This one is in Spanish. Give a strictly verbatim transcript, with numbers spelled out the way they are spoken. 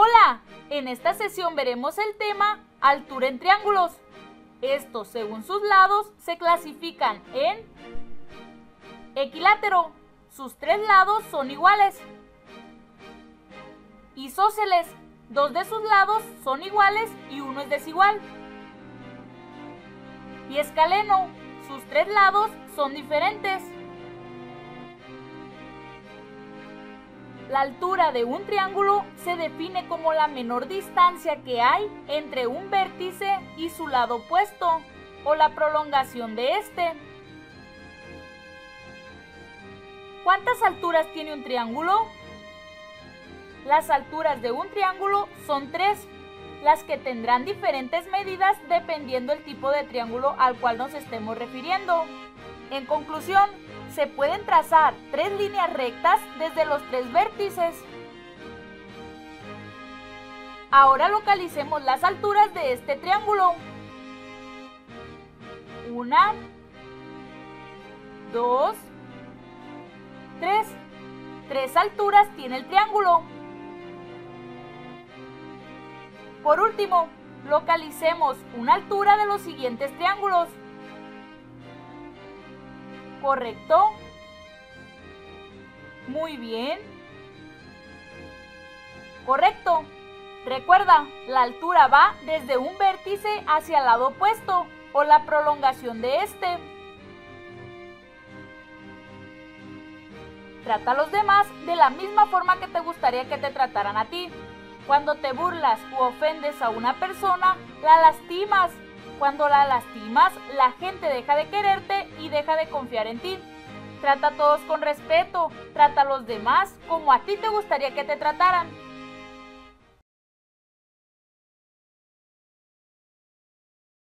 Hola, en esta sesión veremos el tema altura en triángulos. Estos, según sus lados, se clasifican en equilátero, sus tres lados son iguales. Isósceles, dos de sus lados son iguales y uno es desigual. Y escaleno, sus tres lados son diferentes. La altura de un triángulo se define como la menor distancia que hay entre un vértice y su lado opuesto, o la prolongación de este. ¿Cuántas alturas tiene un triángulo? Las alturas de un triángulo son tres, las que tendrán diferentes medidas dependiendo del tipo de triángulo al cual nos estemos refiriendo. En conclusión, se pueden trazar tres líneas rectas desde los tres vértices. Ahora localicemos las alturas de este triángulo. Una, dos, tres. Tres alturas tiene el triángulo. Por último, localicemos una altura de los siguientes triángulos. ¿Correcto? Muy bien. Correcto. Recuerda, la altura va desde un vértice hacia el lado opuesto, o la prolongación de este. Trata a los demás de la misma forma que te gustaría que te trataran a ti. Cuando te burlas u ofendes a una persona, la lastimas. Cuando la lastimas, la gente deja de quererte y deja de confiar en ti. Trata a todos con respeto, trata a los demás como a ti te gustaría que te trataran.